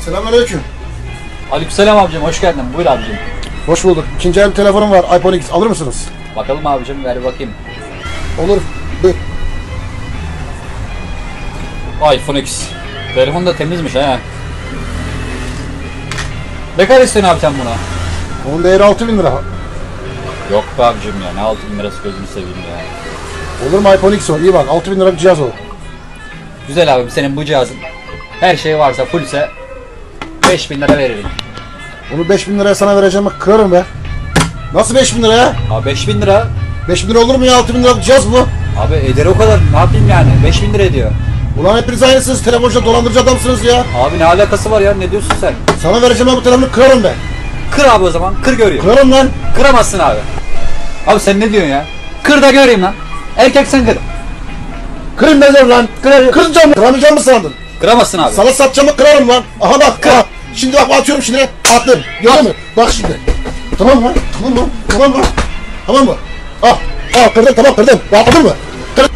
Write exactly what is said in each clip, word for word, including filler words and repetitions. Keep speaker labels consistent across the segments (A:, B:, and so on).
A: Selamünaleyküm.
B: Aleykümselam abicim, hoş geldin. Buyur abicim.
A: Hoş bulduk. İkinci el telefonum var. iPhone X. Alır mısınız?
B: Bakalım abicim, ver bakayım.
A: Olur. Buyur.
B: iPhone X. Telefon da temizmiş ha. Ne kadar istiyorsun abi sen buna?
A: Onun değeri altı bin lira.
B: Yok be abicim ya, ne altı bin lirası gözünü seveyim ya.
A: Olur mu iPhone X o? İyi bak, altı bin lira bir cihaz o.
B: Güzel abim, senin bu cihazın her şey varsa, fullse beş bin lira veririm.
A: Onu beş bin liraya sana vereceğim, bak kırarım be. Nasıl beş bin lira ya?
B: Abi beş bin lira.
A: beş bin lira olur mu ya? altı bin lira bir cihaz bu.
B: Abi eder o kadar, ne yapayım yani? beş bin lira ediyor.
A: Ulan hepiniz aynısınız. Telefoncu dolandırıcı adamsınız ya.
B: Abi ne alakası var ya, ne diyorsun sen?
A: Sana vereceğim ben bu telefonu, kırarım be.
B: Kır abi o zaman, kır göreyim.
A: Kırarım lan.
B: Kıramazsın abi. Abi sen ne diyorsun ya? Kır da göreyim lan. Erkek sen kır.
A: Kırın ne zor lan? Kır, kıracağım mı? Kıramayacağım mı sandın?
B: Kıramazsın abi.
A: Sana satacağım mı kırarım lan. Aha bak kır. Şimdi bak atıyorum şimdi. Attım. Gördün mü? Bak şimdi. Tamam mı? Tamam mı? Tamam mı? Tamam mı? Ah. Ah kırdım, tamam kırdım. Rahatladın mı? Kır.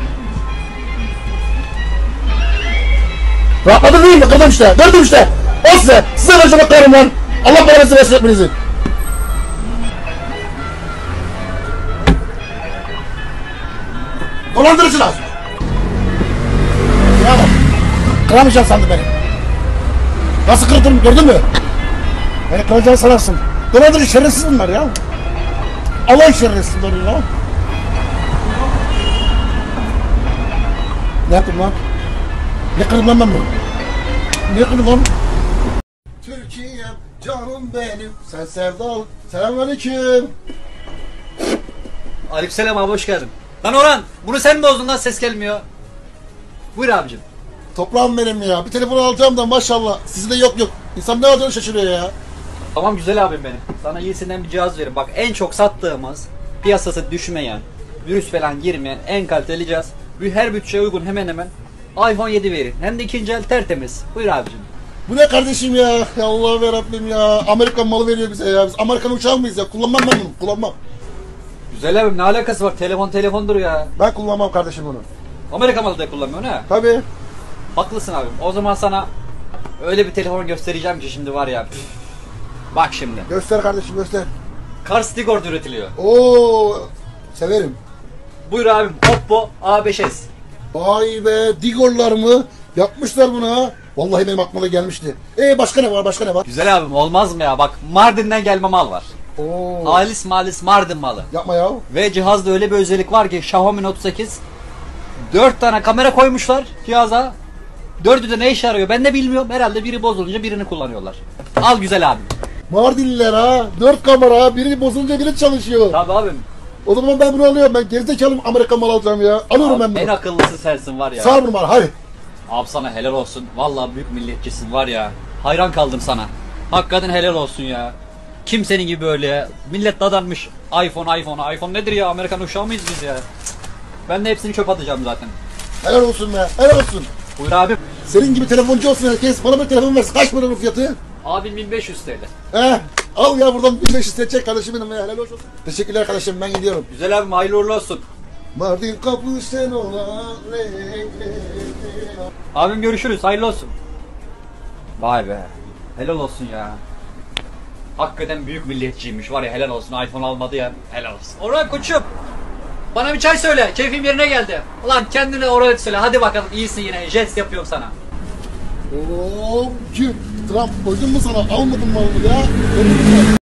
A: Rahatladın değil mi? Kırdım işte. Kırdım işte. O size. Size vereceğim kırarım lan. Allah belanızı versin hepinizi. Dolandırıcılar. Ya bak. Kıramayacaksın sandım beni. Nasıl kırdım gördün mü? Beni kıracağını sanarsın. Dolandırıcı şerefsiz bunlar ya. Allah şerefsiz bunlar ya. Ne yaptım lan? Ne kırdım lan ben bunu? Ne kırdım lan? Türkiye'm canım benim. Sen sevdal. Selamünaleyküm.
B: Aleykümselam abi, hoş geldin. Lan Orhan, bunu sen mi bozdun lan, ses gelmiyor. Buyur abicim.
A: Toprağım benim ya. Bir telefon alacağım da maşallah. Sizde yok yok. İnsan ne alacağını şaşırıyor ya.
B: Tamam güzel abim benim. Sana iyisinden bir cihaz verin. Bak en çok sattığımız, piyasası düşmeyen, virüs falan girmeyen en kaliteli cihaz. Her bütçeye uygun hemen hemen iPhone yedi verin. Hem de ikinci el tertemiz. Buyur abicim.
A: Bu ne kardeşim ya? Ya Allah Rabbim ya. Amerikan malı veriyor bize ya. Biz Amerikan uçağı mıyız ya? Kullanmam ben bunu. Kullanmam.
B: Güzel abim, ne alakası var? Telefon telefondur ya.
A: Ben kullanmam kardeşim bunu.
B: Amerika malı da kullanmıyor ne?
A: Tabii.
B: Haklısın abim. O zaman sana öyle bir telefon göstereceğim ki şimdi var ya. Püf. Bak şimdi.
A: Göster kardeşim göster.
B: Karstigord üretiliyor.
A: Oo, severim.
B: Buyur abim. Oppo A beş S.
A: Vay be, Digor'lar mı? Yapmışlar bunu ha. Vallahi benim aklıma da gelmişti. Ee başka ne var? Başka ne var?
B: Güzel abim, olmaz mı ya? Bak Mardin'den gelme mal var.
A: Oo.
B: Alis malis Mardin malı.
A: Yapma ya.
B: Ve cihazda öyle bir özellik var ki Xiaomi Note sekiz dört tane kamera koymuşlar cihaza. Dördü de ne işe yarıyor ben de bilmiyorum. Herhalde biri bozulunca birini kullanıyorlar. Al güzel abim.
A: Mardinliler ha. Dört kamera. Biri bozulunca biri çalışıyor.
B: Tabi abim.
A: O zaman ben bunu alıyorum. Ben gerizekalım, Amerikan malı alacağım ya. Alıyorum
B: Abi,
A: ben bunu.
B: en akıllısı sensin var ya.
A: Sağ ol numara hadi.
B: Abi sana helal olsun. Vallahi büyük milletçisin var ya. Hayran kaldım sana. Hakikaten helal olsun ya. Kimsenin gibi böyle ya. Millet dadanmış. iPhone iPhone iPhone nedir ya? Amerikan uşağı mıyız biz ya? Ben de hepsini çöp atacağım zaten.
A: Helal olsun be. Helal olsun.
B: Buyur abim.
A: Senin gibi telefoncu olsun herkes. Bana bir telefon versin. Kaç para bu fiyatı?
B: Abim bin beş yüz T L.
A: He. Al ya buradan bin beş yüz TL çek kardeşim benim ya. Helal olsun. Teşekkürler kardeşim, ben gidiyorum.
B: Güzel abim, hayırlı uğurlu olsun.
A: Mardin kapı sen olan
B: Abim görüşürüz, hayırlı olsun. Vay be. Helal olsun ya. Hakikaten büyük milliyetçiymiş var ya, helal olsun. iPhone almadı ya, helal olsun. Orhan koçum, bana bir çay söyle, keyfim yerine geldi. Ulan kendine oraya söyle, hadi bakalım, iyisin yine, jest yapıyorum sana.
A: Ooo, Trump koydun mu sana? Almadın mı onu ya?